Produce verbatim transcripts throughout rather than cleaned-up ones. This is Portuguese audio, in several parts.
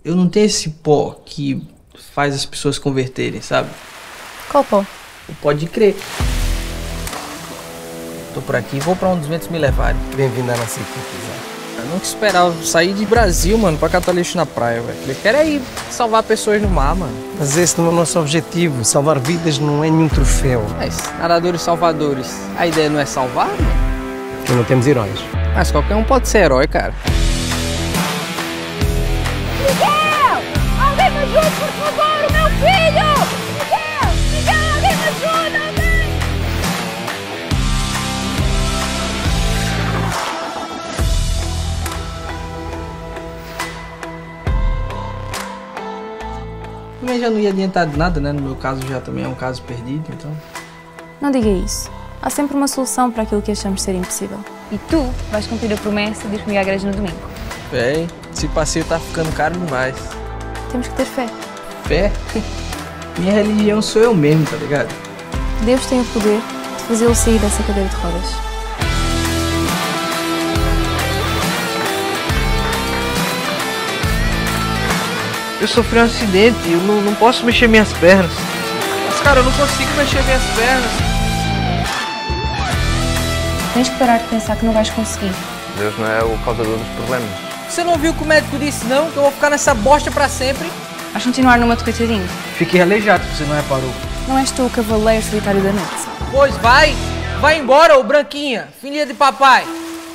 eu não tenho esse pó que faz as pessoas converterem, sabe? Qual pó? O pó de crer. Tô por aqui e vou pra onde os ventos me levarem. Bem-vindo à nossa equipe, Zé. Eu nunca esperava sair de Brasil, mano, pra catar lixo na praia, velho. Eu quero é ir salvar pessoas no mar, mano. Mas esse não é o nosso objetivo. Salvar vidas não é nenhum troféu. Mas, nadadores salvadores, a ideia não é salvar, mano? Porque não temos heróis. Mas qualquer um pode ser herói, cara. Miguel! Alguém me ajuda, por favor, o meu filho! Miguel! Miguel, alguém me ajuda, alguém! Também já não ia adiantar de nada, né? No meu caso já também é um caso perdido, então... Não diga isso. Há sempre uma solução para aquilo que achamos ser impossível. E tu vais cumprir a promessa de ir comigo à igreja no domingo. Véi, esse passeio tá ficando caro demais. Temos que ter fé. Fé? Minha religião sou eu mesmo, tá ligado? Deus tem o poder de fazê-lo sair dessa cadeira de rodas. Eu sofri um acidente, eu não, não posso mexer minhas pernas. Mas, cara, eu não consigo mexer minhas pernas. Tens que parar de pensar que não vais conseguir. Deus não é o causador dos problemas. Você não viu o que o médico disse, não? Que eu vou ficar nessa bosta pra sempre? Vais continuar numa coitadinho. Fiquei aleijado que você não reparou. Não és tu o cavaleiro solitário da noite. Pois vai! Vai embora, ô branquinha, filha de papai!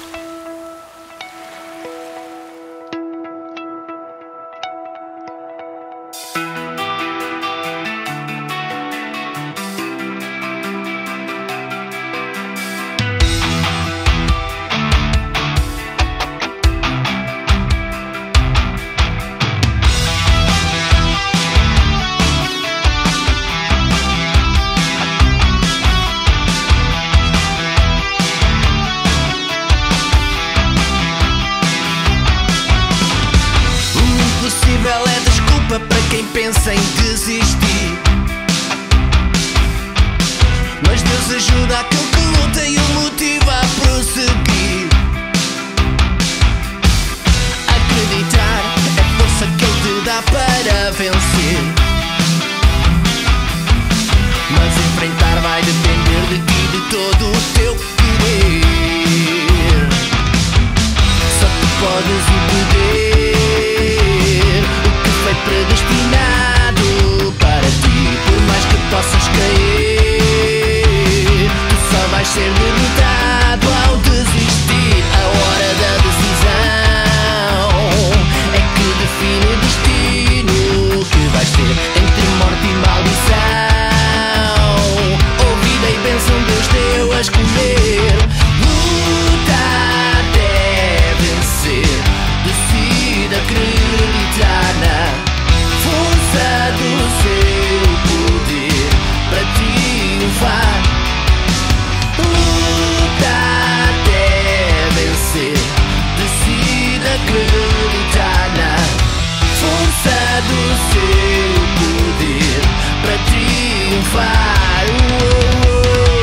É desculpa para quem pensa em desistir. Mas Deus ajuda aquele que luta e o motiva a prosseguir. Acreditar é força que Ele te dá para vencer. Mas enfrentar vai depender de ti, de todo o teu querer. Só tu podes o poder predestinado para ti. Por mais que possas cair, tu só vais ser derrotado ao desistir. A hora da decisão é que define o destino que vais ter entre morte e maldição. Ou vida e bênção Deus deu a escolher. Luta até vencer, decida acreditar na força do seu poder para triunfar. Luta até vencer, decida acreditar na força do seu poder para triunfar. Uh, uh, uh.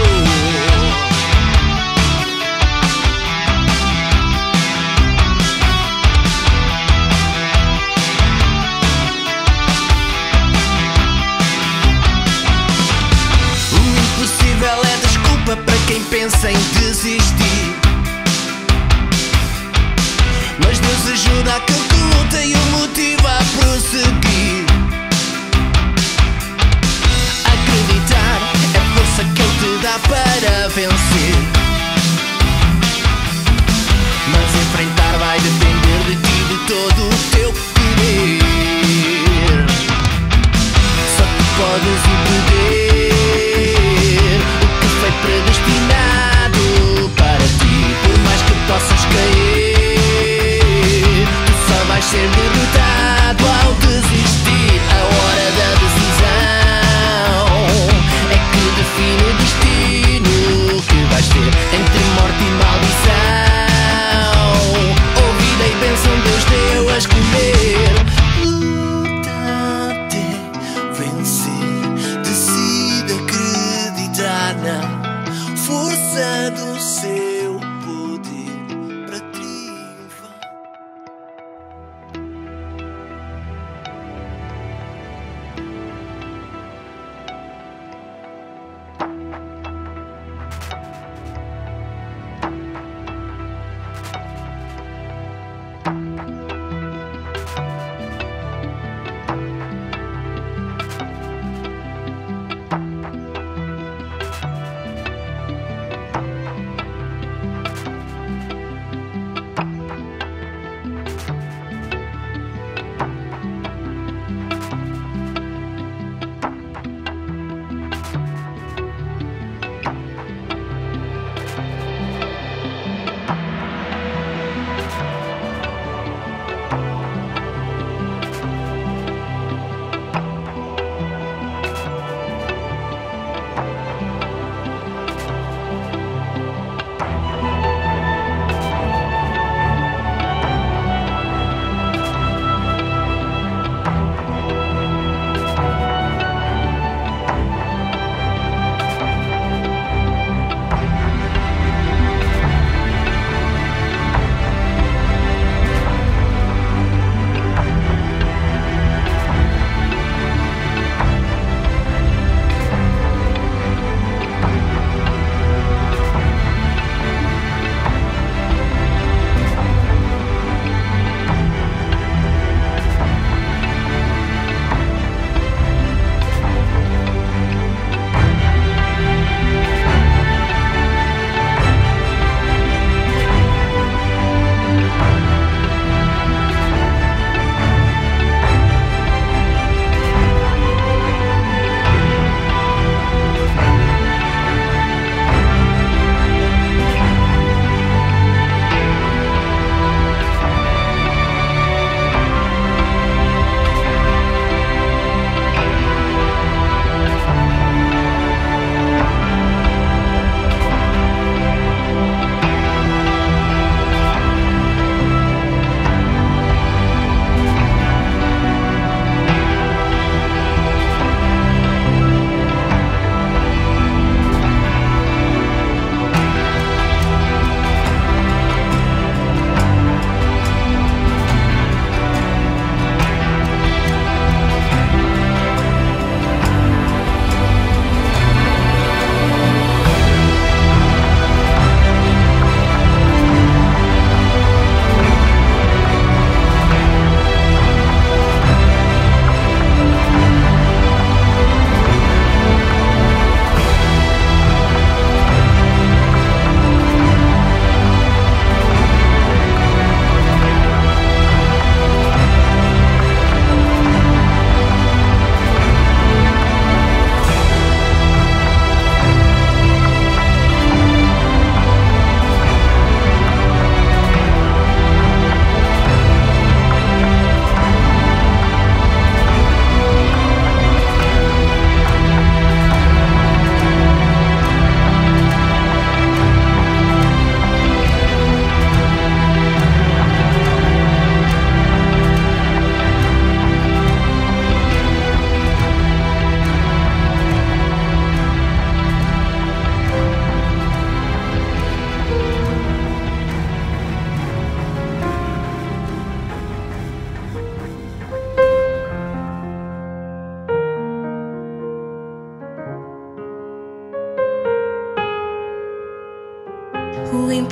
Para quem pensa em desistir. Mas Deus ajuda aquele que luta e o motiva a prosseguir. Acreditar é força que Ele te dá para vencer. Mas enfrentar vai depender de ti, de todo o teu querer. Só tu podes o poder predestinado para ti. Por mais que possas cair, tu só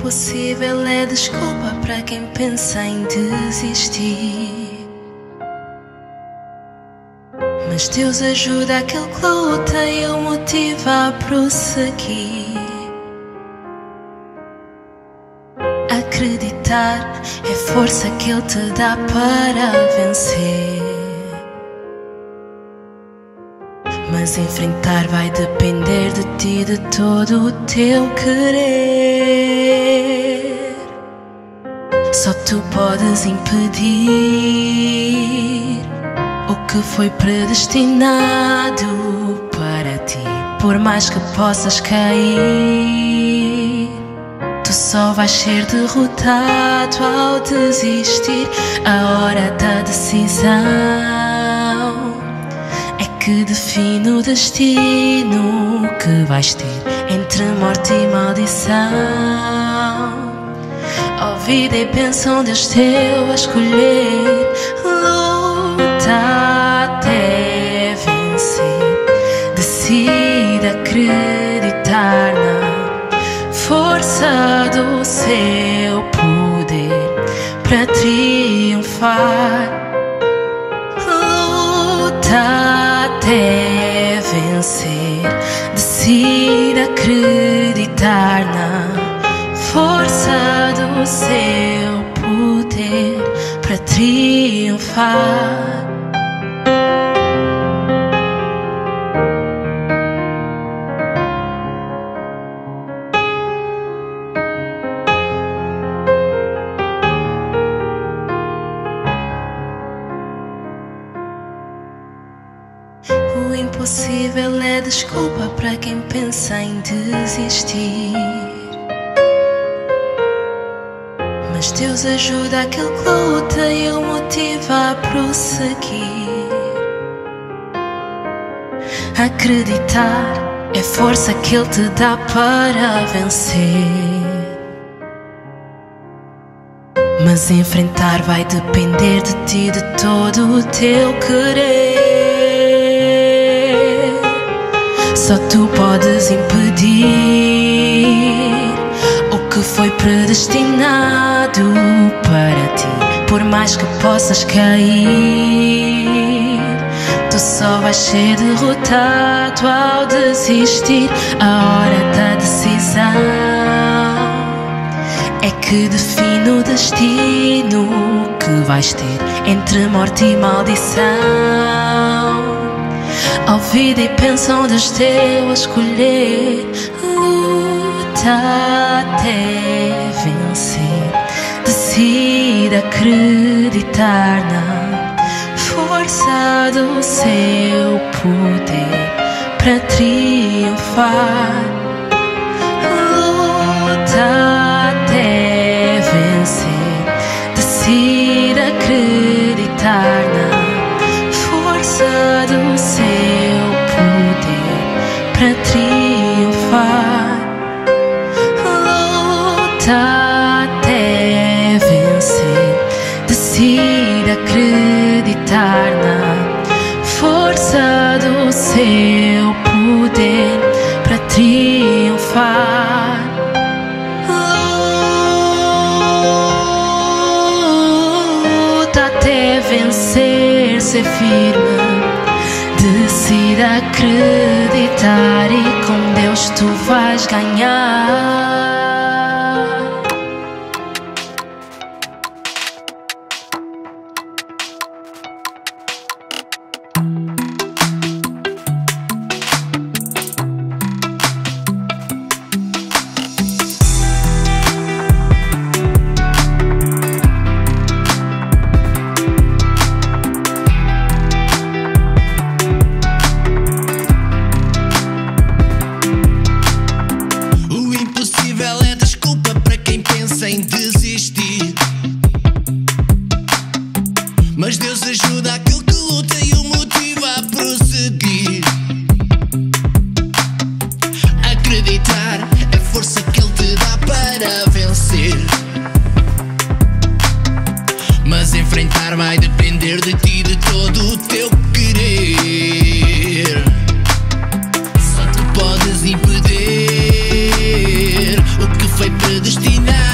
impossível é desculpa para quem pensa em desistir. Mas Deus ajuda aquele que luta e o motiva a prosseguir. Acreditar é força que Ele te dá para vencer. Mas enfrentar vai depender de ti, de todo o teu querer. Só tu podes impedir o que foi predestinado para ti. Por mais que possas cair, tu só vais ser derrotado ao desistir. A hora da decisão é que define o destino que vais ter entre morte e maldição. Ó vida e bênção, Deus teu a escolher. Luta até vencer. Decide acreditar na força do seu poder para triunfar. Luta até vencer. Decide acreditar na força do seu poder para triunfar. O impossível é desculpa para quem pensa em desistir. Mas Deus ajuda aquele que luta e o motiva a prosseguir. Acreditar é força que Ele te dá para vencer. Mas enfrentar vai depender de ti, de todo o teu querer. Só tu podes impedir o que foi predestinado para ti. Por mais que possas cair, tu só vais ser derrotado ao desistir. A hora da decisão é que define o destino que vais ter entre morte e maldição. Ó vida e bênção, Deus teu a escolher. Luta até vencer. Decide acreditar na força do seu poder para triunfar. Luta até vencer. Decide acreditar na força do seu poder para triunfar. Luta até vencer. Decide acreditar na força do seu poder para triunfar. Luta até vencer, ser firme. Decide acreditar e com Deus tu vais ganhar. Mas Deus ajuda aquele que luta e o motiva a prosseguir. Acreditar é força que Ele te dá para vencer. Mas enfrentar vai depender de ti, de todo o teu querer. Só tu podes impedir o que foi predestinado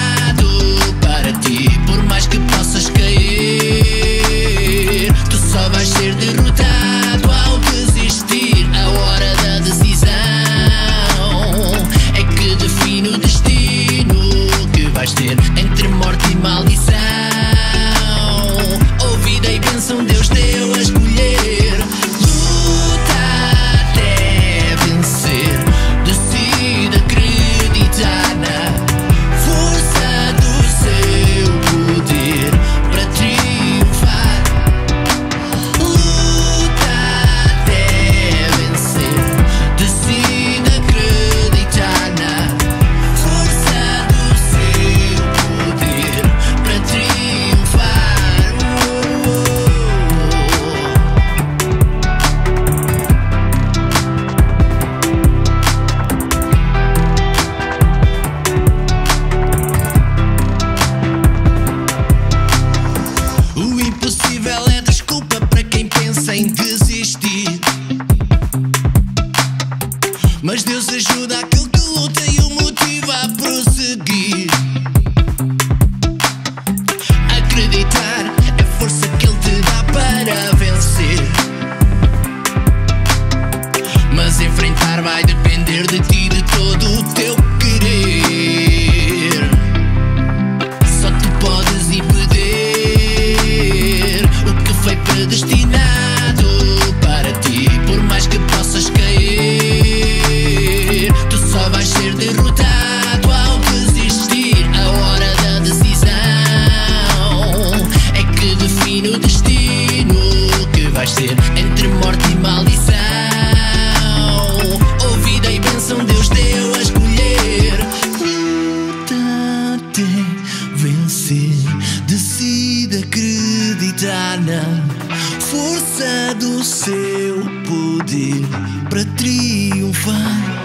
acreditar na força do seu poder para triunfar.